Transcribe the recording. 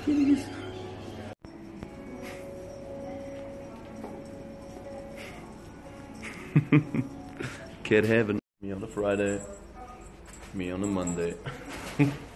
kitties. Kid heaven. Me on a Friday. Me on a Monday.